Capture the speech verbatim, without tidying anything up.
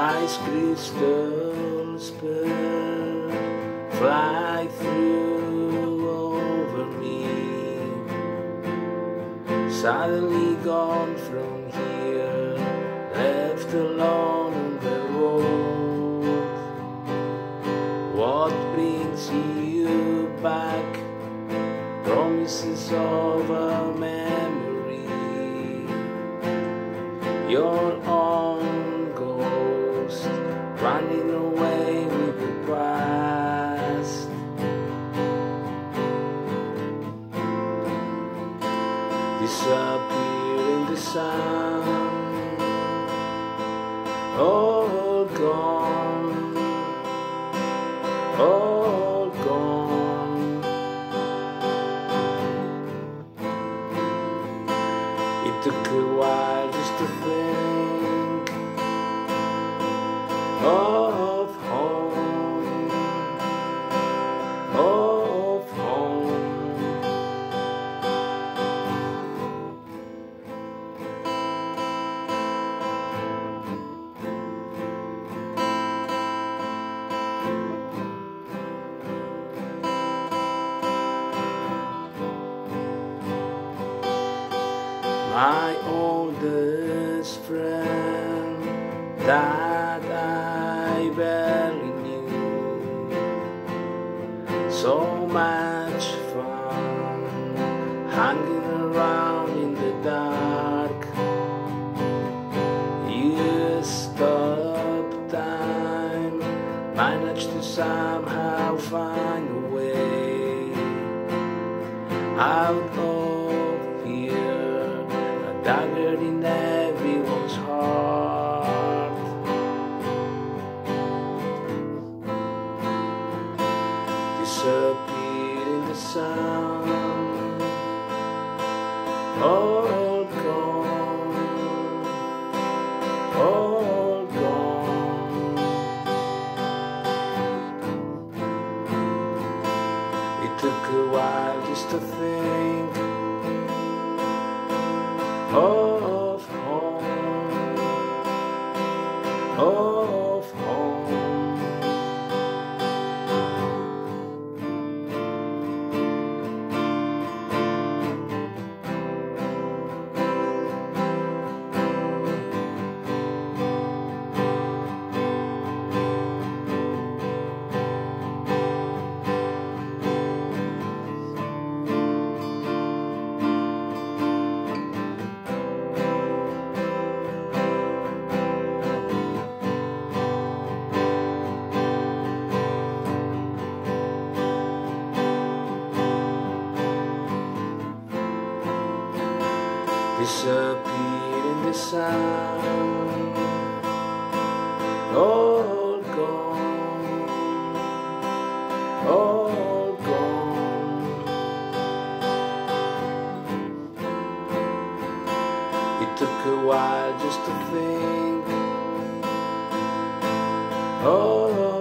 Ice crystals burn, fly through over me. Suddenly gone from here, left alone on the road. What brings you back? Promises of a memory. Your own ghost running away with the past. Disappear in the sun, all gone, all gone. It took a while just to think of home, of home. My oldest friend that I barely knew. So much fun hanging around in the dark. You stop time, managed to somehow find a way out of here, a dagger in everyone's heart. Disappear in the sun, all gone, all gone. It took a while just to think of home, of home. Disappear in the sun, all gone, all gone. It took a while just to think, oh.